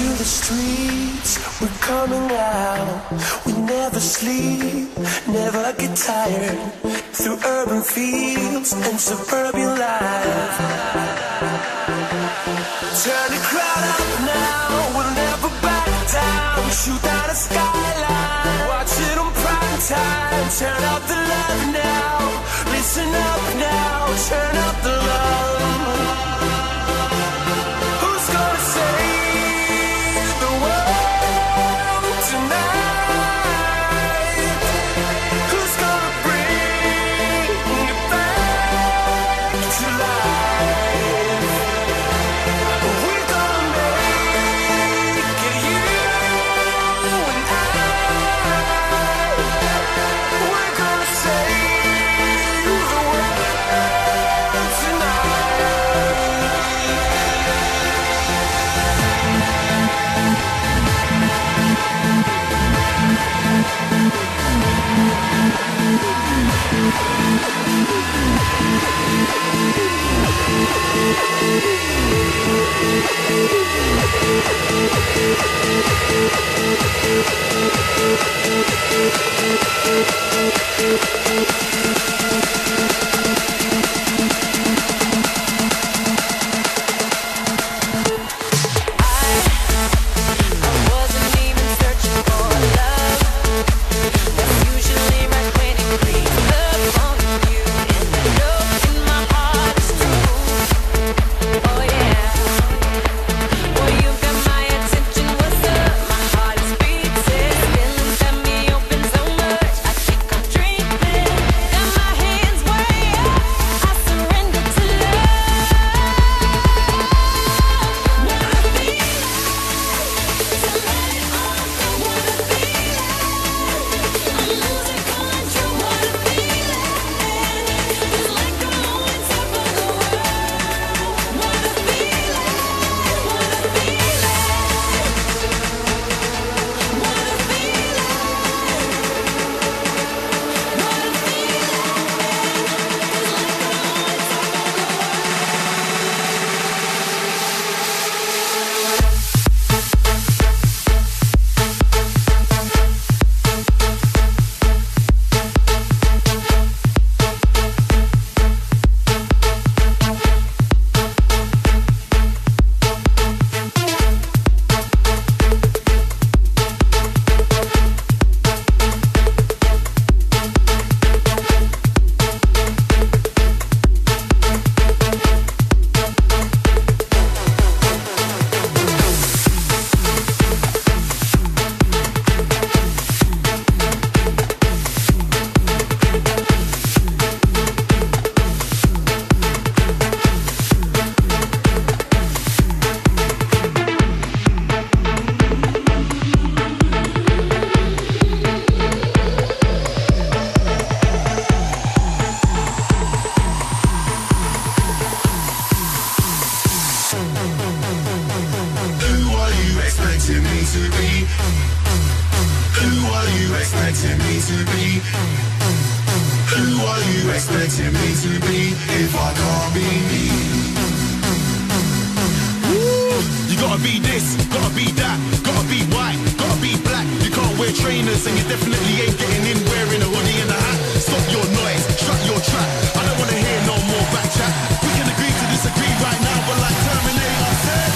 to the streets, we're coming out. We never sleep, never get tired. Through urban fields and suburban life. Turn the crowd up now, we'll never back down. Shoot down a skyline, watch it on prime time. Turn up the love now, listen up now. Turn up the love. Who's gonna save the world tonight? Who's gonna bring it back to life? We're gonna make it, you and I. We're gonna save the world tonight. expecting me to be? Who are you expecting me to be if I can't be me? You gotta be this, gotta be that, gotta be white, gotta be black. You can't wear trainers and you definitely ain't getting in wearing a hoodie and a hat. Stop your noise, shut your trap. I don't wanna hear no more back chat. We can agree to disagree right now, but like Terminator said.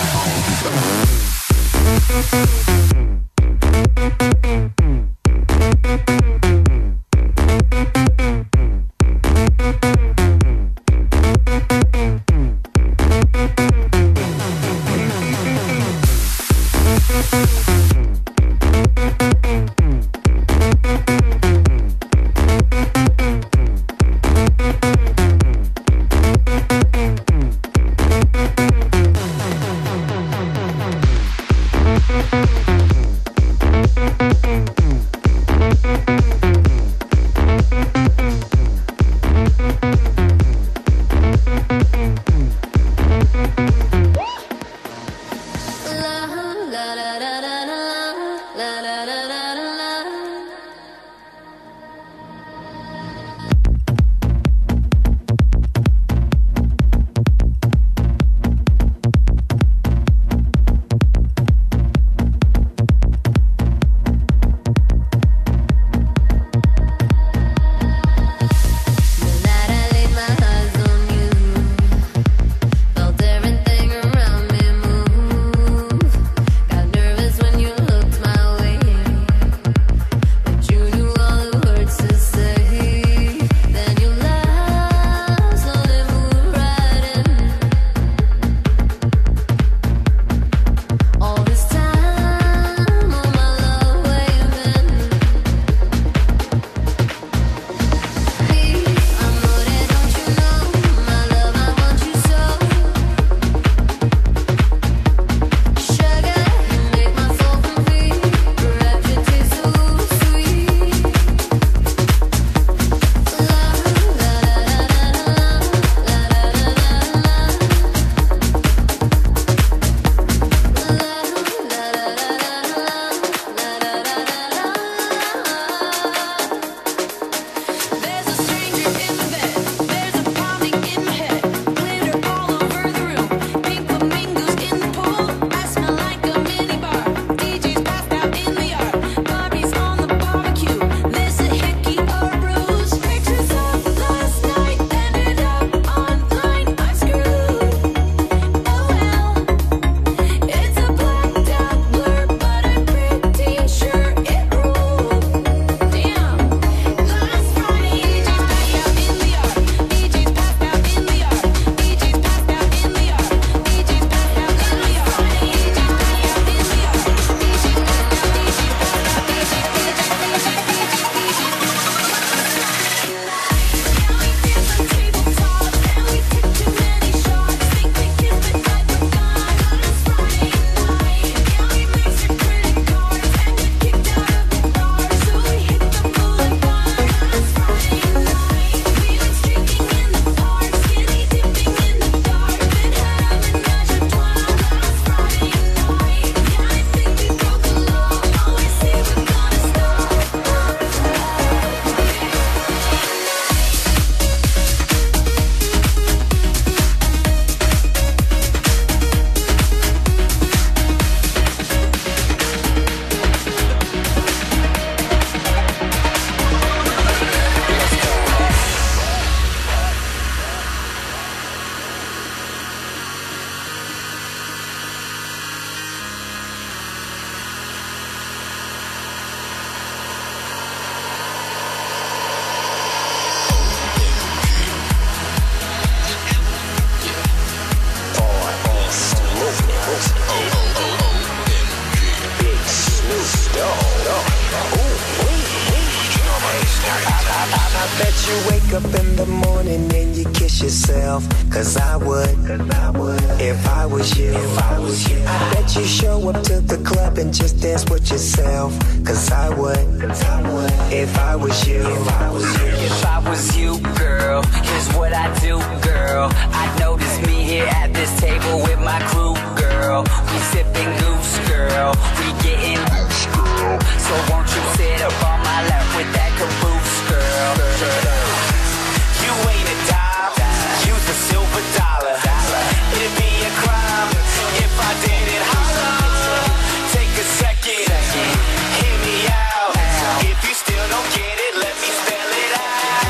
you wake up in the morning and you kiss yourself? Cause I would, if I was you. I bet you show up to the club and just dance with yourself. Cause I would, if I was you. If I was you, girl, here's what I do, girl. I notice me here at this table with my crew, girl. We sipping goose, girl. We getting loose, girl. So won't you sit up on my lap with that caboose, girl? You ain't a dime, use a silver dollar. It'd be a crime if I didn't holler. Take a second, hear me out. If you still don't get it, let me spell it out.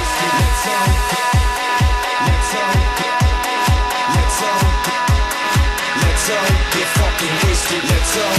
Let's all get fucking wasted. Let's all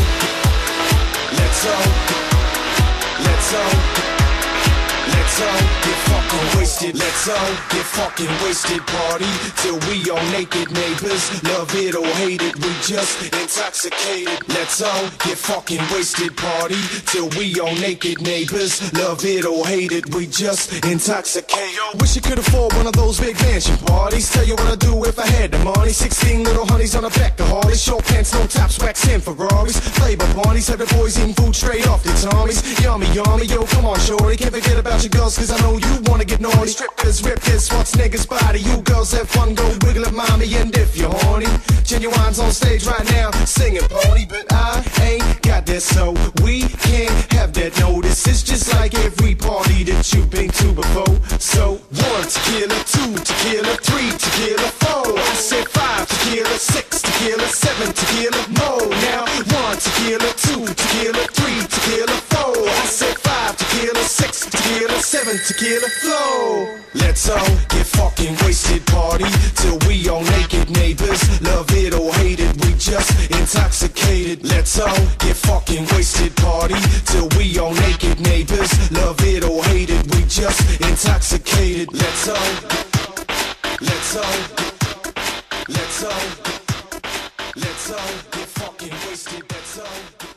get fucking wasted. Let's all get fucking wasted. Party till we all naked. Neighbors love it or hate it, we just intoxicated. Let's all get fucking wasted. Party till we all naked. Neighbors love it or hate it, we just intoxicated. Wish you could afford one of those big mansion parties. Tell you what I'd do if I had the money. 16 little honeys on the back of Harley. Short pants, no tops, wax in Ferraris. Flavor parties, have the boys eating food straight off the Tommies. Yummy, yummy, yo, come on, shorty. Can't forget about your girls, cause I know you wanna get naughty. Strippers, rip this, what's niggas body. You girls have fun, go wiggle it, mommy. And if you're horny, Genuine's on stage right now, singing pony. But I ain't got that, so we can't have that. No, this is just like every party that you've been to before. So 1 tequila, 2 tequila, 3 tequila, 4. I said 5 tequila, 6 tequila, 7 tequila, more. Now 1 tequila, 2 tequila, 3 tequila, 4. I said 5 tequila, 6 tequila, 7 tequila, flow. Let's all get fucking wasted. Party till we all naked. Neighbors love it or hate it, we just intoxicated. Let's all get fucking wasted. Party till we all naked. Neighbors love it or hate it, we just intoxicated. Let's all get fucking wasted. Let's all